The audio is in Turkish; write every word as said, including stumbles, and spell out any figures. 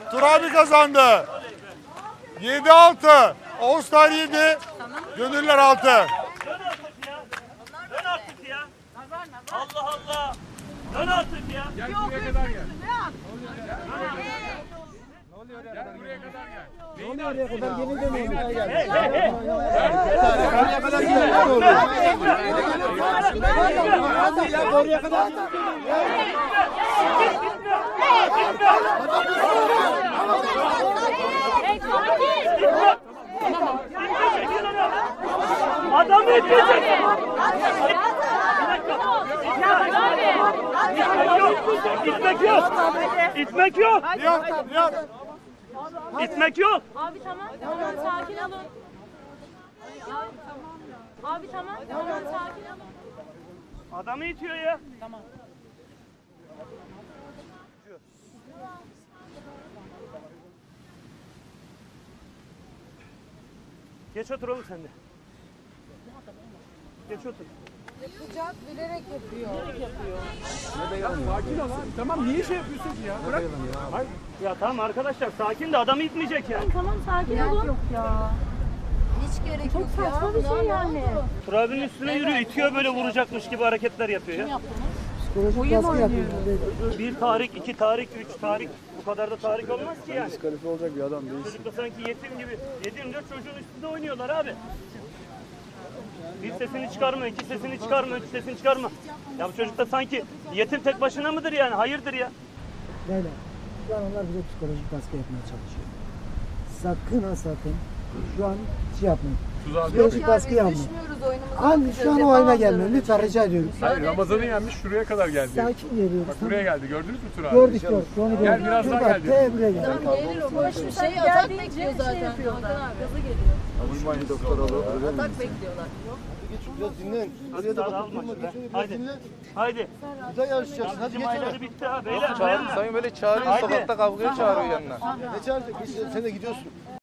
Turabi kazandı. yedi altı. Oğuzlar yedi. Gönüller altı. Dön artık ya. Allah Allah. Dön artık ya. Gel buraya kadar gel. Gel buraya kadar gel. Ne oraya kadar gemi dönüyor. Hey hey hey. Oraya kadar gel. Oraya kadar Adamı itecek. İtmek yok. İtmek yok. Yok, yok. İtmek yok. Abi tamam. Tamam sakin olun. Abi tamam. Tamam sakin olun. Adamı itiyor ya. Tamam. Geç otur oğlum sen de. Geç otur. Yapacak bilerek yapıyor. Sakin ol abi. Tamam niye şey yapıyorsun ki ya? Bırak. Hayır. Ya tamam arkadaşlar sakin de adamı itmeyecek yani. Tamam sakin olun. Yok ya. Hiç gerek Çok yok ya. saçma bir şey yani. Turabinin üstüne yürüyor, itiyor böyle vuracakmış gibi hareketler yapıyor ya. psikolojik baskı yapıyor. Bir tahrik, iki tahrik, üç tahrik. Bu kadar da tahrik olmaz ki yani. Diskalifiye olacak bir adam değil. Çocuk da sanki yetim gibi. Yetim dört çocuğun üstünde oynuyorlar abi. Bir sesini çıkarma, iki sesini çıkarma, üç sesini çıkarma. Ya bu çocuk da sanki yetim tek başına mıdır yani? Hayırdır ya? Beyler, şu an onlar bize psikolojik baskı yapmaya çalışıyor. Sakın ha sakın şu an şey yapmayın. Psikolojik baskı yapmayın. Düşmüyoruz oyunumuza. Abi şu an o oyuna gelmeyin. Lütfen rica ediyorum. Hayır Ramazan'ı yenmiş şuraya kadar geldi. Sakin geliyoruz. Bak buraya geldi. Gördünüz mü Tur abi? Gördük gördük. Şu an gördük. Gel biraz daha Bak, gel diyor. T buraya gel. Gelir o boş bir şey. Atak bekliyor zaten. Hakan abi. Gaza geliyor. Atak bekliyorlar. Biraz dinlen. Hadi daha alma şimdi. Haydi. Haydi. Bir daha yarışacaksın. Hadi Bizim geçelim. ayları bitti ha beyler. dayanın. Sayın böyle çağırıyor, Haydi. sokakta kavgaya çağırıyor yanına. Ne çağıracak? Sen de gidiyorsun.